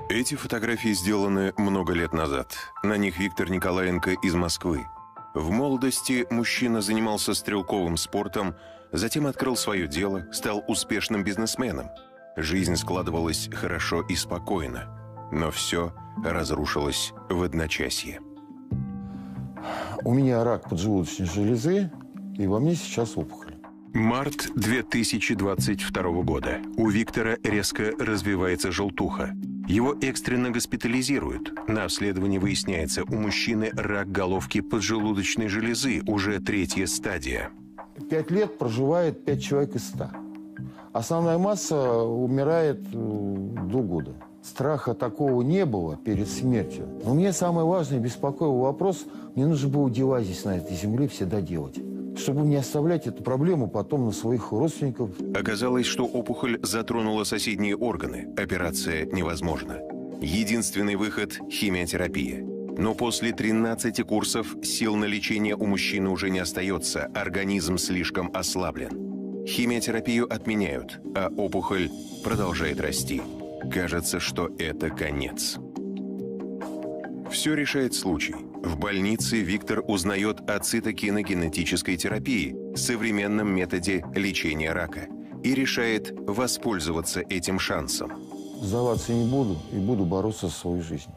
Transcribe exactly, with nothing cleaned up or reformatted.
Эти фотографии сделаны много лет назад. На них Виктор Николаенко из Москвы. В молодости мужчина занимался стрелковым спортом, затем открыл свое дело, стал успешным бизнесменом. Жизнь складывалась хорошо и спокойно, но все разрушилось в одночасье. У меня рак поджелудочной железы, и во мне сейчас опухоль. Март две тысячи двадцать второго года. У Виктора резко развивается желтуха. Его экстренно госпитализируют. На обследовании выясняется, у мужчины рак головки поджелудочной железы, уже третья стадия. Пять лет проживает пять человек из ста. Основная масса умирает до года. Страха такого не было перед смертью. Но мне самый важный, беспокоил вопрос, мне нужно было дела здесь, на этой земле, все доделать. Чтобы не оставлять эту проблему потом на своих родственников. Оказалось, что опухоль затронула соседние органы. Операция невозможна. Единственный выход – химиотерапия. Но после тринадцати курсов сил на лечение у мужчины уже не остается. Организм слишком ослаблен. Химиотерапию отменяют, а опухоль продолжает расти. Кажется, что это конец. Все решает случай. В больнице Виктор узнает о цитокиногенетической терапии, современном методе лечения рака, и решает воспользоваться этим шансом. Сдаваться не буду и буду бороться за свою жизнь.